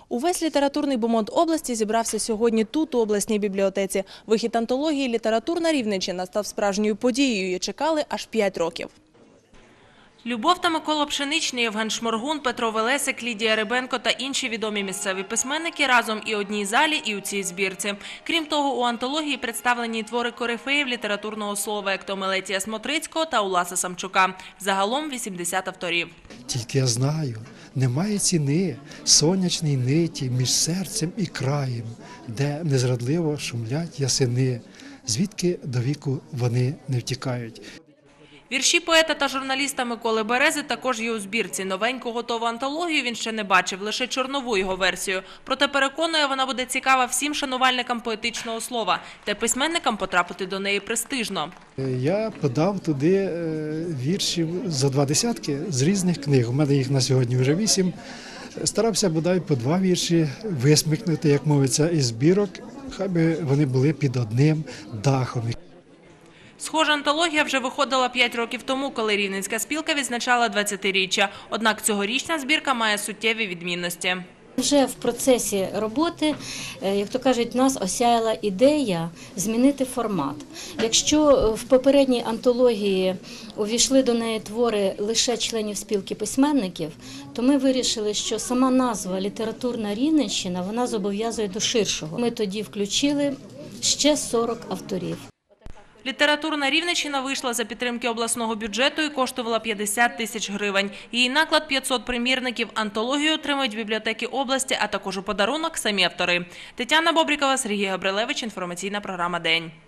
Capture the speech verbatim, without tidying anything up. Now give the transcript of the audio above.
Увесь літературний бомонд області зібрався сьогодні тут, у обласній бібліотеці. Вихід антології «Літературна Рівненщина» став справжньою подією і чекали аж п'ять років. Любов та Микола Пшеничний, Євген Шморгун, Петро Велесик, Лідія Рибенко та інші відомі місцеві письменники разом і в одній залі, і у цій збірці. Крім того, у антології представлені твори корифеїв літературного слова, як то Мелетія Смотрицького та Уласа Самчука. Загалом вісімдесят авторів. Тільки я знаю, немає ціни сонячній ниті між серцем і краєм, де незрадливо шумлять ясени, звідки до віку вони не втікають. Вірші поета та журналіста Миколи Берези також є у збірці. Новеньку готову антологію він ще не бачив, лише чорнову його версію. Проте переконує, вона буде цікава всім шанувальникам поетичного слова. Та письменникам потрапити до неї престижно. Я подав туди віршів зо два десятки з різних книг. У мене їх на сьогодні вже вісім. Старався бодай по два вірші висмикнути, як мовиться, із збірок, хай би вони були під одним дахом. Схожа антологія вже виходила п'ять років тому, коли Рівненська спілка відзначала двадцятиріччя. Однак цьогорічна збірка має суттєві відмінності. Вже в процесі роботи, як то кажуть, нас осяяла ідея змінити формат. Якщо в попередній антології увійшли до неї твори лише членів спілки письменників, то ми вирішили, що сама назва «Літературна Рівненщина» вона зобов'язує до ширшого. Ми тоді включили ще сорок авторів. Літературна Рівненщина вийшла за підтримки обласного бюджету і коштувала п'ятдесят тисяч гривень. Її наклад – п'ятсот примірників. Антологію отримують бібліотеки області, а також у подарунок самі автори. Тетяна Бобрікова, Сергій Габрилевич. Інформаційна програма «День».